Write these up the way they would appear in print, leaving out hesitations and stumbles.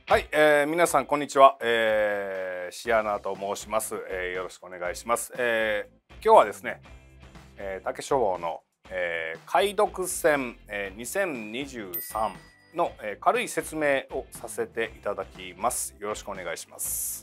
はい、皆さんこんにちは、シアナと申します、よろしくお願いします。今日はですね、竹書房の、解読戦、2023の、軽い説明をさせていただきます。よろしくお願いします。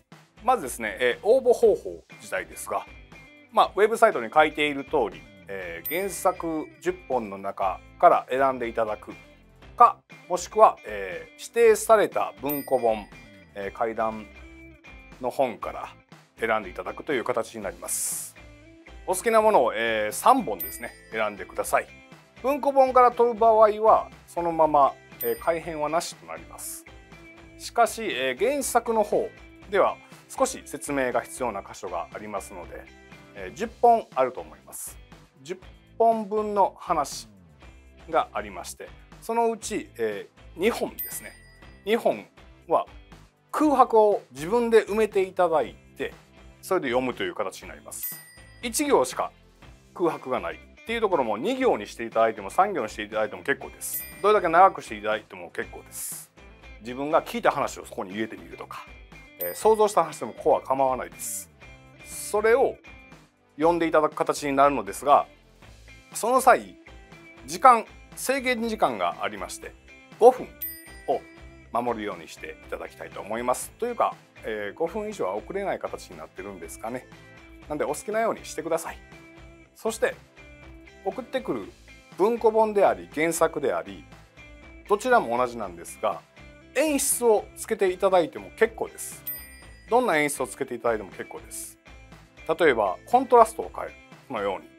まずですね、応募方法自体ですが、ウェブサイトに書いている通り、原作10本の中から選んでいただくか、もしくは、指定された文庫本、怪談の本から選んでいただくという形になります。お好きなものを、3本ですね選んでください。文庫本から取る場合はそのまま、改編はなしとなります。しかし、原作の方では少し説明が必要な箇所がありますので、10本あると思います。10本分の話がありまして、そのうち、2本ですね。2本は空白を自分で埋めていただいて、それで読むという形になります。1行しか空白がないっていうところも2行にしていただいても3行にしていただいても結構です。どれだけ長くしていただいても結構です。自分が聞いた話をそこに入れてみるとか、想像した話でもここは構わないです。それを読んでいただく形になるのですが、その際制限時間がありまして、5分を守るようにしていただきたいと思います。というか、5分以上は遅れない形になってるんですかね。なんでお好きなようにしてください。そして送ってくる文庫本であり原作であり、どちらも同じなんですが、演出をつけていただいても結構です。どんな演出をつけていただいても結構です。例えばコントラストを変える、このように。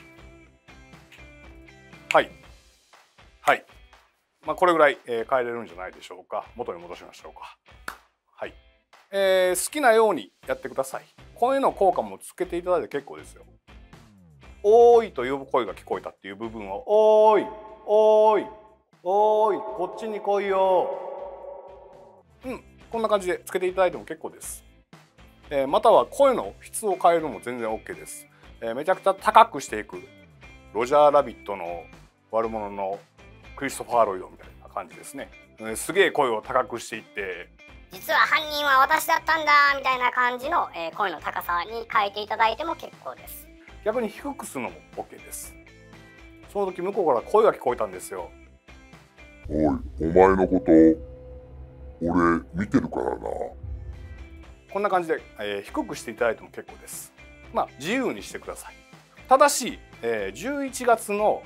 はい、これぐらい、変えれるんじゃないでしょうか。元に戻しましょうか。はい、好きなようにやってください。声の効果もつけていただいて結構ですよ。おーいと呼ぶ声が聞こえたっていう部分を、おーいおーいおーいこっちに来いよ、こんな感じでつけていただいても結構です。または声の質を変えるのも全然 OK です。めちゃくちゃ高くしていく、ロジャーラビットの悪者のクリストファー・ロイドみたいな感じですね。すげえ声を高くしていって、 実は犯人は私だったんだみたいな感じの、声の高さに変えていただいても結構です。 逆に低くするのも OK です。その時向こうから声が聞こえたんですよ。 おい、お前のこと俺見てるからな。 こんな感じで、低くしていただいても結構です。自由にしてください。ただし、11月の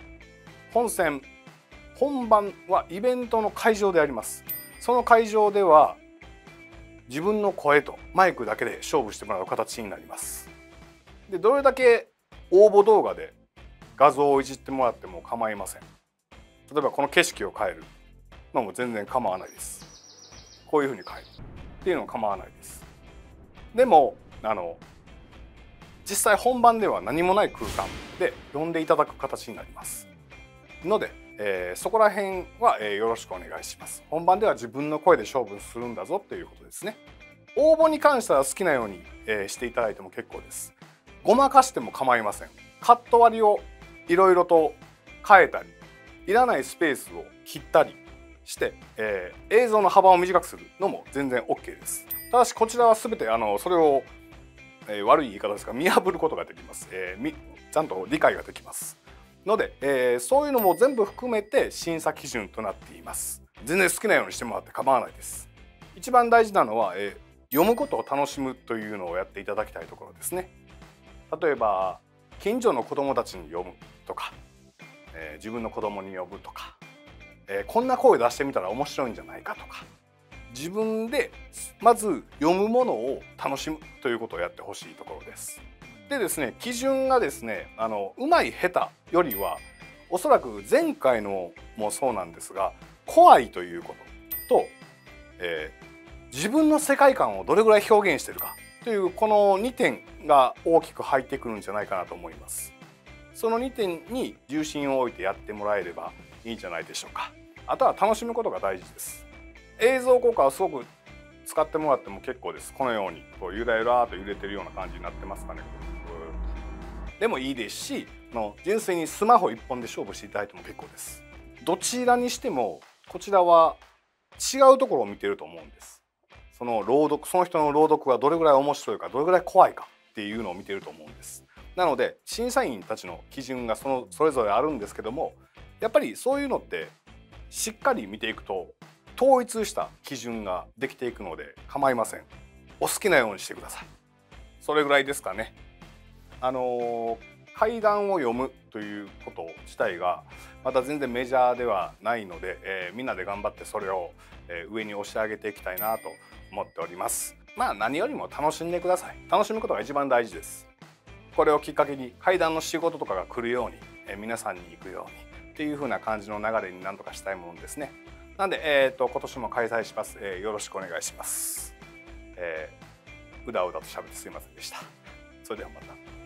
本番はイベントの会場であります。その会場では自分の声とマイクだけで勝負してもらう形になります。で、どれだけ応募動画で画像をいじってもらっても構いません。例えばこの景色を変えるのも全然構わないです。こういうふうに変えるっていうのも構わないです。でも実際本番では何もない空間で読んでいただく形になりますので、そこら辺は、よろしくお願いします。本番では自分の声で勝負するんだぞっていうことですね。応募に関しては好きなように、していただいても結構です。ごまかしても構いません。カット割りをいろいろと変えたり、いらないスペースを切ったりして、映像の幅を短くするのも全然 OK です。ただしこちらは全てそれを、悪い言い方ですが見破ることができます。ちゃんと理解ができますので、そういうのも全部含めて審査基準となっています。全然好きなようにしてもらって構わないです。一番大事なのは、読むことを楽しむというのをやっていただきたいところですね。例えば近所の子供たちに読むとか、自分の子供に読むとか、こんな声出してみたら面白いんじゃないかとか、自分でまず読むものを楽しむということをやってほしいところです。でですね、基準がですね、うまい下手よりはおそらく前回のもそうなんですが、怖いということと、自分の世界観をどれぐらい表現しているかというこの2点が大きく入ってくるんじゃないかなと思います。その2点に重心を置いてやってもらえればいいんじゃないでしょうか。あとは楽しむことが大事です。映像効果はすごく使ってもらっても結構です。このようにこうゆらゆらと揺れてるような感じになってますかね。でもいいですし、純粋にスマホ1本で勝負していただいても結構です。どちらにしてもこちらは違うところを見てると思うんです。 その人の朗読がどれぐらい面白いかどれぐらい怖いかっていうのを見てると思うんです。なので審査員たちの基準がそれぞれあるんですけども、やっぱりそういうのってしっかり見ていくと統一した基準ができていくので構いません。お好きなようにしてください。それぐらいですかね。怪談を読むということ自体がまた全然メジャーではないので、みんなで頑張ってそれを、上に押し上げていきたいなと思っております。まあ何よりも楽しんでください。楽しむことが一番大事です。これをきっかけに怪談の仕事とかが来るように、皆さんに行くようにっていう風な感じの流れになんとかしたいものですね。なんで、今年も開催します。よろしくお願いします。うだうだと喋ってすいませんでした。それではまた。